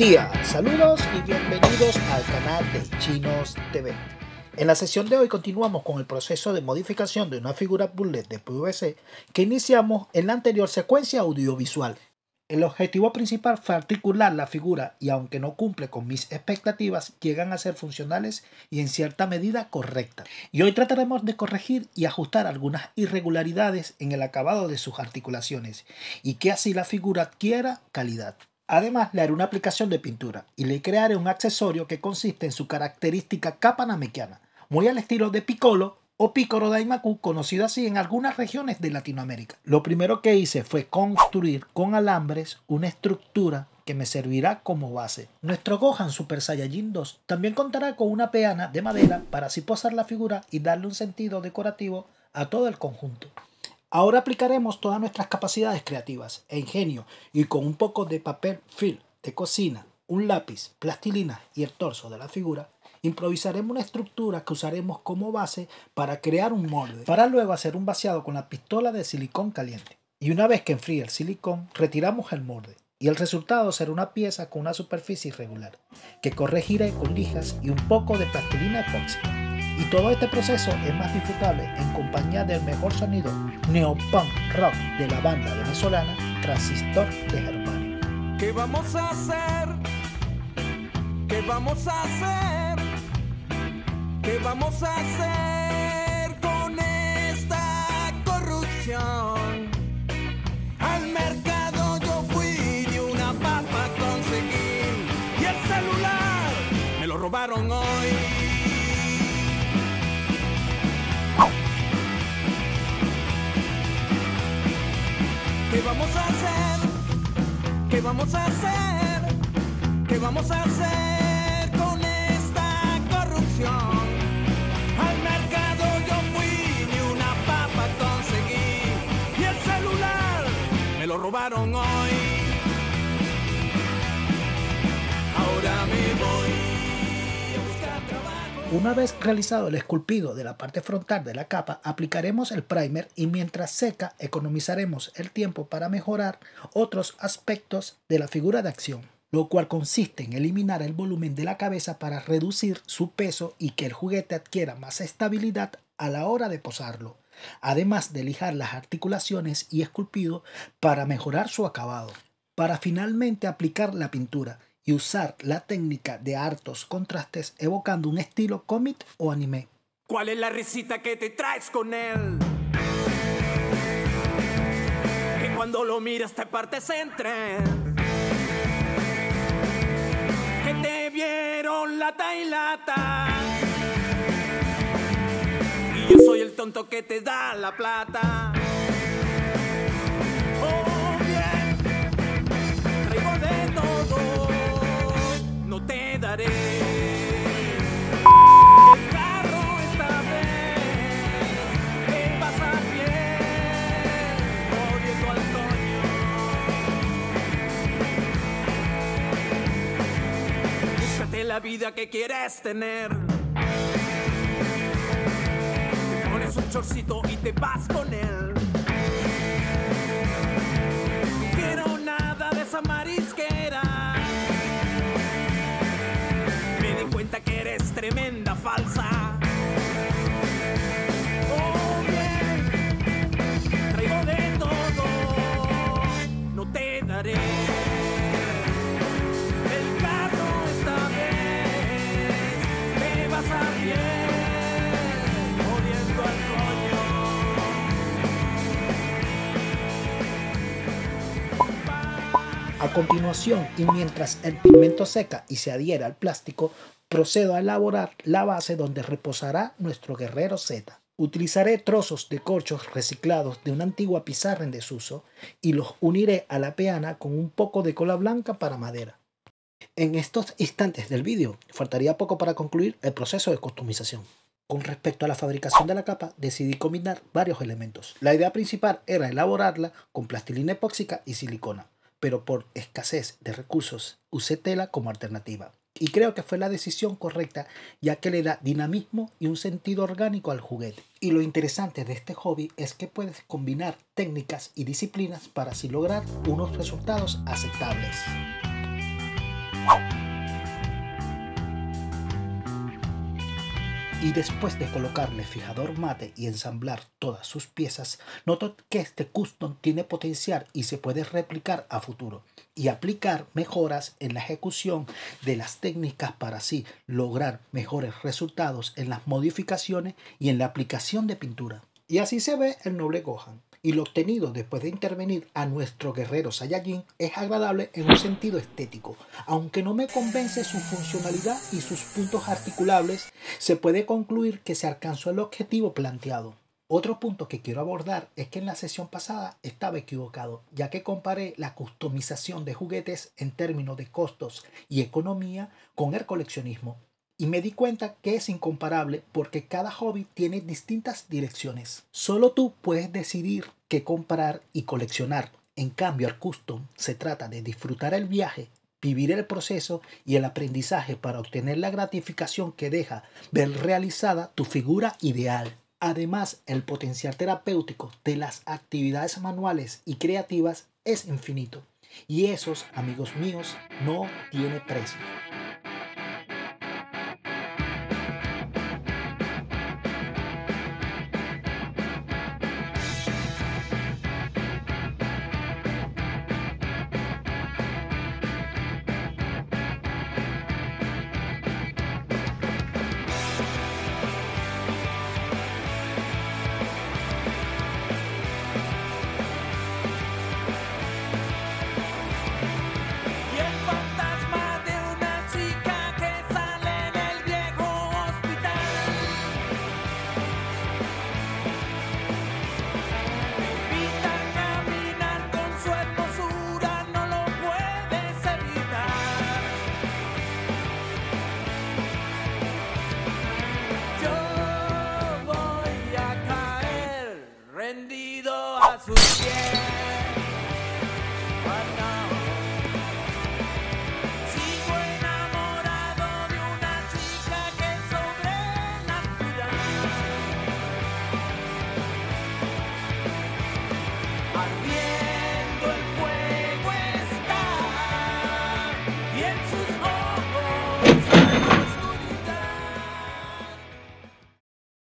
día, saludos y bienvenidos al canal de Chinos TV. En la sesión de hoy continuamos con el proceso de modificación de una figura bullet de PVC que iniciamos en la anterior secuencia audiovisual. El objetivo principal fue articular la figura y aunque no cumple con mis expectativas, llegan a ser funcionales y en cierta medida correctas. Y hoy trataremos de corregir y ajustar algunas irregularidades en el acabado de sus articulaciones y que así la figura adquiera calidad. Además, le haré una aplicación de pintura y le crearé un accesorio que consiste en su característica capa namekiana, muy al estilo de Piccolo o Picoro Daimaku, conocido así en algunas regiones de Latinoamérica. Lo primero que hice fue construir con alambres una estructura que me servirá como base. Nuestro Gohan Super Saiyajin 2 también contará con una peana de madera para así posar la figura y darle un sentido decorativo a todo el conjunto. Ahora aplicaremos todas nuestras capacidades creativas e ingenio y con un poco de papel film de cocina, un lápiz, plastilina y el torso de la figura, improvisaremos una estructura que usaremos como base para crear un molde, para luego hacer un vaciado con la pistola de silicón caliente. Y una vez que enfríe el silicón, retiramos el molde y el resultado será una pieza con una superficie irregular, que corregiré con lijas y un poco de plastilina epóxica. Y todo este proceso es más disfrutable en compañía del mejor sonido neopunk rock de la banda venezolana Transistor de Germania. ¿Qué vamos a hacer? ¿Qué vamos a hacer? ¿Qué vamos a hacer con esta corrupción? Al mercado yo fui de una papa conseguí y el celular me lo robaron hoy. ¿Qué vamos a hacer? ¿Qué vamos a hacer? ¿Qué vamos a hacer con esta corrupción? Al mercado yo fui y una papa conseguí y el celular me lo robaron hoy. Ahora me voy a buscar trabajo. Una vez realizado el esculpido de la parte frontal de la capa, aplicaremos el primer y mientras seca economizaremos el tiempo para mejorar otros aspectos de la figura de acción, lo cual consiste en eliminar el volumen de la cabeza para reducir su peso y que el juguete adquiera más estabilidad a la hora de posarlo, además de lijar las articulaciones y esculpido para mejorar su acabado, para finalmente aplicar la pintura y usar la técnica de hartos contrastes evocando un estilo cómic o anime. ¿Cuál es la risita que te traes con él? Que cuando lo miras te partes en tres. Que te vieron lata y lata. Y yo soy el tonto que te da la plata. Oh, bien, traigo de todo. No te daré. El carro esta vez te pasa bien, jodiendo al coño. Búscate la vida que quieres tener. Te pones un chorcito y te vas con él. No quiero nada de esa marisquera. Que eres tremenda falsa. Oh, bien, traigo de todo, no te daré. El carro esta vez te vas a bien, jodiendo al coño. A continuación, y mientras el pigmento seca y se adhiera al plástico, procedo a elaborar la base donde reposará nuestro guerrero Z. Utilizaré trozos de corchos reciclados de una antigua pizarra en desuso y los uniré a la peana con un poco de cola blanca para madera. En estos instantes del vídeo, faltaría poco para concluir el proceso de customización. Con respecto a la fabricación de la capa, decidí combinar varios elementos. La idea principal era elaborarla con plastilina epóxica y silicona, pero por escasez de recursos usé tela como alternativa. Y creo que fue la decisión correcta, ya que le da dinamismo y un sentido orgánico al juguete. Y lo interesante de este hobby es que puedes combinar técnicas y disciplinas para así lograr unos resultados aceptables. y después de colocarle fijador mate y ensamblar todas sus piezas, noto que este custom tiene potencial y se puede replicar a futuro y aplicar mejoras en la ejecución de las técnicas para así lograr mejores resultados en las modificaciones y en la aplicación de pintura. Y así se ve el noble Gohan. Y lo obtenido después de intervenir a nuestro guerrero Saiyajin es agradable en un sentido estético. Aunque no me convence su funcionalidad y sus puntos articulables, se puede concluir que se alcanzó el objetivo planteado. Otro punto que quiero abordar es que en la sesión pasada estaba equivocado, ya que comparé la customización de juguetes en términos de costos y economía con el coleccionismo. Y me di cuenta que es incomparable porque cada hobby tiene distintas direcciones. Solo tú puedes decidir qué comprar y coleccionar. En cambio, el custom se trata de disfrutar el viaje, vivir el proceso y el aprendizaje para obtener la gratificación que deja ver realizada tu figura ideal. Además, el potencial terapéutico de las actividades manuales y creativas es infinito. Y esos, amigos míos, no tiene precio. Y el fantasma de una chica que sale del viejo hospital me invita a caminar con su hermosura, no lo puedes evitar. Yo voy a caer rendido a sus pies. Oh, no. Sigo enamorado de una chica que es sobrenatural. Al bien